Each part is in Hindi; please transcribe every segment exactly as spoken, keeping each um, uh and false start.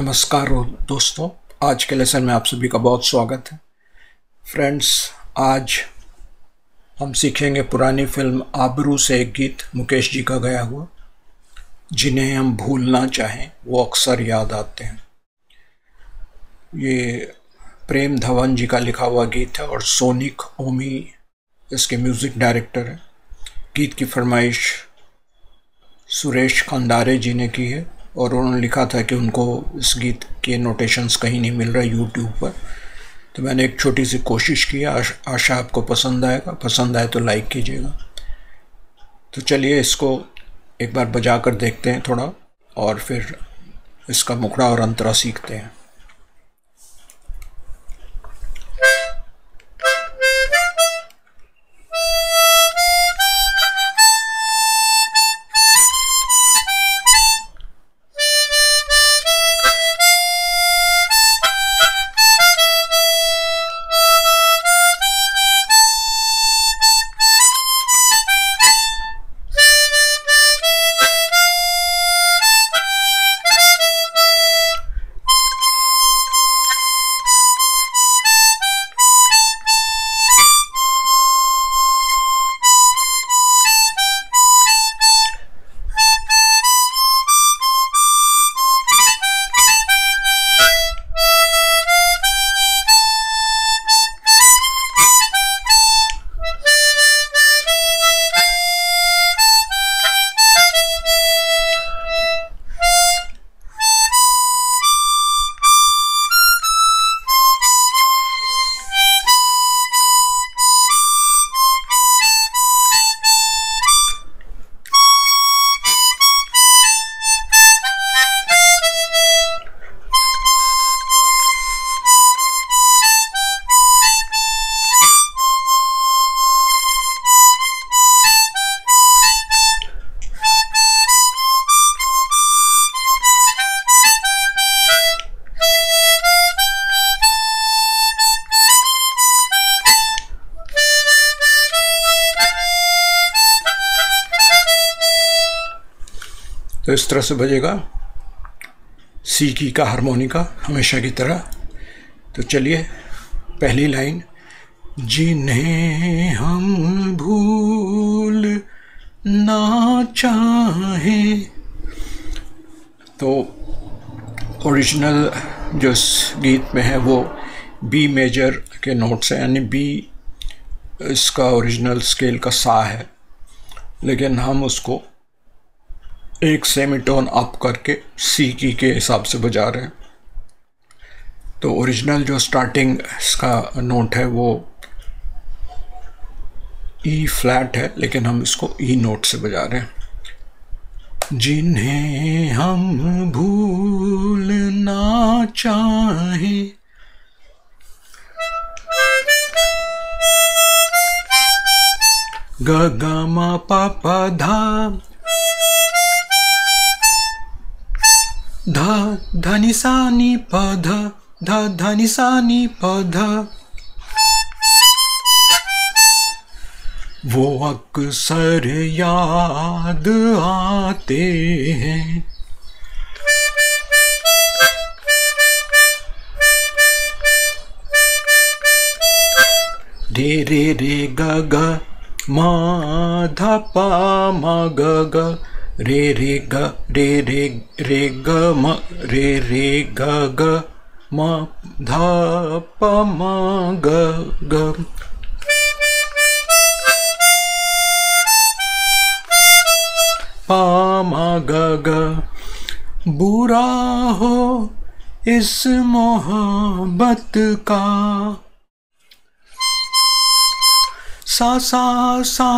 नमस्कार दोस्तों, आज के लेसन में आप सभी का बहुत स्वागत है। फ्रेंड्स, आज हम सीखेंगे पुरानी फिल्म आबरू से एक गीत मुकेश जी का गाया हुआ, जिन्हें हम भूलना चाहें वो अक्सर याद आते हैं। ये प्रेम धवन जी का लिखा हुआ गीत है और सोनिक ओमी इसके म्यूज़िक डायरेक्टर है। गीत की फरमाइश सुरेश खंडारे जी ने की है और उन्होंने लिखा था कि उनको इस गीत के नोटेशंस कहीं नहीं मिल रहे यूट्यूब पर, तो मैंने एक छोटी सी कोशिश की। आश, आशा आपको पसंद आएगा। पसंद आए तो लाइक कीजिएगा। तो चलिए इसको एक बार बजा कर देखते हैं थोड़ा, और फिर इसका मुखड़ा और अंतरा सीखते हैं। तो इस तरह से बजेगा सी की का हारमोनिका हमेशा की तरह। तो चलिए, पहली लाइन, जिन्हें हम भूल ना चाहें। तो ओरिजिनल जो इस गीत में है वो बी मेजर के नोट्स हैं, यानी बी इसका ओरिजिनल स्केल का सा है, लेकिन हम उसको एक सेमीटोन अप करके सी की के हिसाब से बजा रहे हैं। तो ओरिजिनल जो स्टार्टिंग इसका नोट है वो ई फ्लैट है, लेकिन हम इसको ई नोट से बजा रहे हैं। जिन्हें हम भूलना चाहें, ग ग म प प धा, ध धनि सा नि प ध, ध धनि सा नि प ध। वो अक्सर याद आते हैं, रे रे रे ग ग म ध प म ग ग, रे रे ग रे रे रे ग म, रे रे ग ग म ध प म ग ग। प म ग ग। बुरा हो इस मोहब्बत का, सा सा सा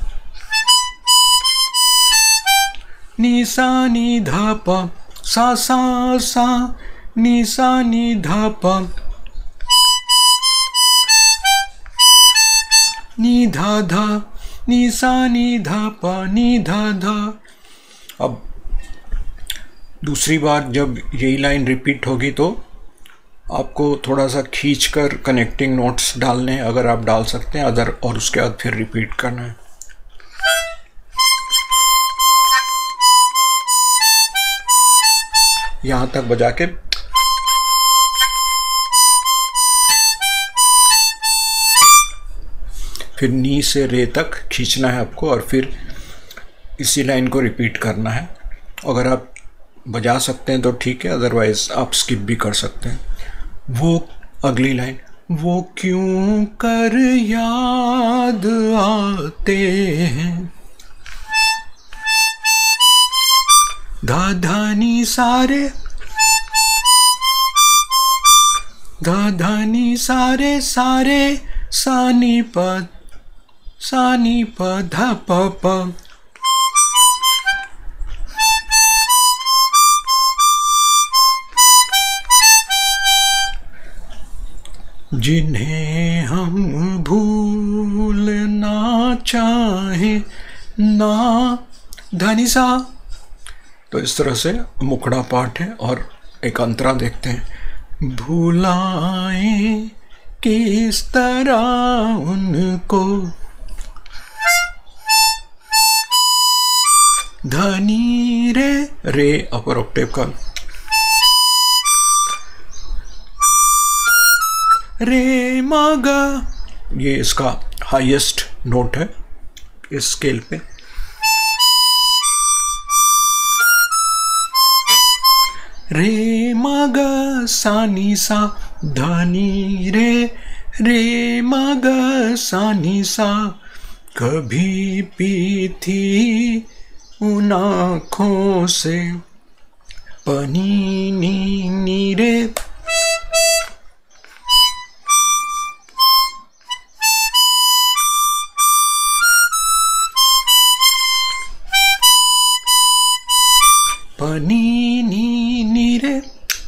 नि सा नि ध प, सा सा सा नि सा नि ध प, नि ध ध नि सा नि ध प, नि ध ध। अब दूसरी बार जब यही लाइन रिपीट होगी तो आपको थोड़ा सा खींचकर कनेक्टिंग नोट्स डालने, अगर आप डाल सकते हैं अदर, और उसके बाद फिर रिपीट करना है। यहाँ तक बजा के फिर नी से रे तक खींचना है आपको और फिर इसी लाइन को रिपीट करना है। अगर आप बजा सकते हैं तो ठीक है, अदरवाइज आप स्किप भी कर सकते हैं। वो अगली लाइन, वो क्यों कर याद आते हैं, धा धा नी सारे, धा धा नी सारे सारे, सानी प सानी प धा प प। जिन्हें हम भूलना चाहे ना, धनी सा। तो इस तरह से मुखड़ा पाठ है। और एक अंतरा देखते हैं, भुलाएं किस तरह उनको, धनी रे, रे अपर ऑक्टेव का, रे मागा, ये इसका हाईएस्ट नोट है इस स्केल पे। रे मागा सानी सा, धनी रे, रे मागा सानी सा, कभी पी थी उन आँखों से, पनी नी नी रे, पनी नी नी रे,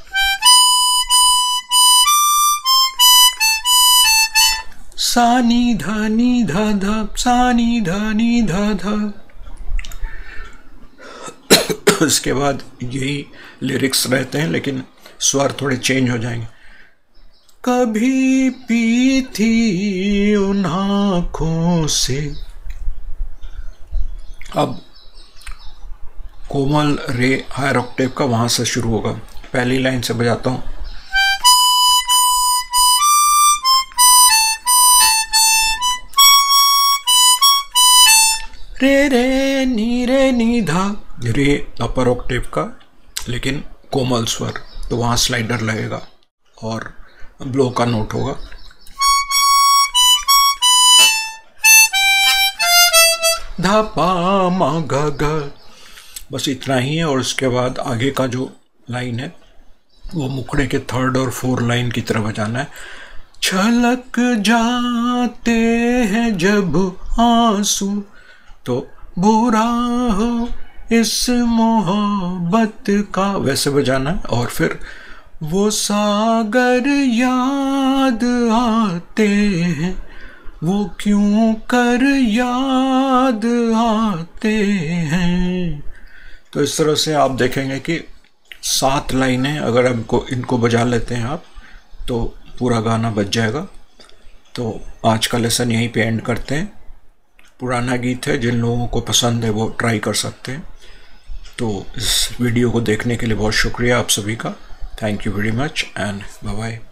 सानी धनी ध ध, सानी धनी ध ध। इसके बाद यही लिरिक्स रहते हैं लेकिन स्वर थोड़े चेंज हो जाएंगे। कभी पी थी उन आँखों से। अब कोमल रे हायर ऑक्टेव का वहां से शुरू होगा। पहली लाइन से बजाता हूं, रे रे नी रे नी धा, रे अपर ऑक्टेव का लेकिन कोमल स्वर, तो वहां स्लाइडर लगेगा और ब्लो का नोट होगा। धा पा मा गा गा, बस इतना ही है। और उसके बाद आगे का जो लाइन है वो मुखड़े के थर्ड और फोर्थ लाइन की तरफ बजाना है। छलक जाते हैं जब आंसू, तो बुरा हो इस मोहब्बत का, वैसे बजाना है। और फिर वो सागर याद आते हैं, वो क्यों कर याद आते हैं। तो इस तरह से आप देखेंगे कि सात लाइनें अगर हमको इनको बजा लेते हैं आप, तो पूरा गाना बज जाएगा। तो आज का लेसन यहीं पे एंड करते हैं। पुराना गीत है, जिन लोगों को पसंद है वो ट्राई कर सकते हैं। तो इस वीडियो को देखने के लिए बहुत शुक्रिया आप सभी का। Thank you very much and bye bye.